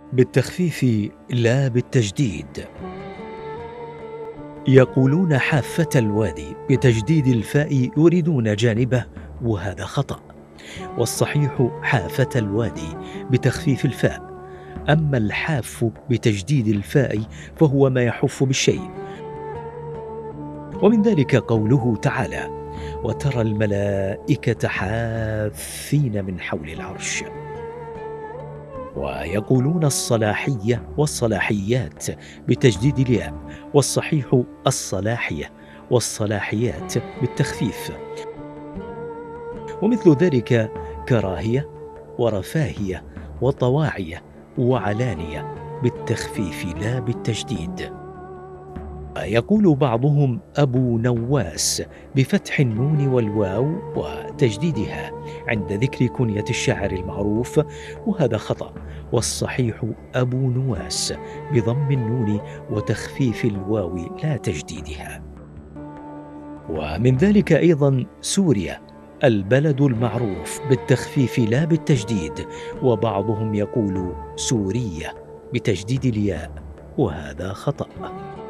بالتخفيف لا بالتجديد. يقولون حافة الوادي بتجديد الفاء يريدون جانبه، وهذا خطأ. والصحيح حافة الوادي بتخفيف الفاء. أما الحاف بتجديد الفاء فهو ما يحف بالشيء. ومن ذلك قوله تعالى: وترى الملائكة حافين من حول العرش. ويقولون الصلاحية والصلاحيات بتجديد الياء، والصحيح الصلاحية والصلاحيات بالتخفيف. ومثل ذلك كراهية ورفاهية وطواعية وعلانية بالتخفيف لا بالتجديد. يقول بعضهم أبو نواس بفتح النون والواو وتجديدها عند ذكر كنية الشاعر المعروف، وهذا خطأ. والصحيح أبو نواس بضم النون وتخفيف الواو لا تجديدها. ومن ذلك أيضا سوريا البلد المعروف بالتخفيف لا بالتجديد، وبعضهم يقول سورية بتجديد الياء، وهذا خطأ.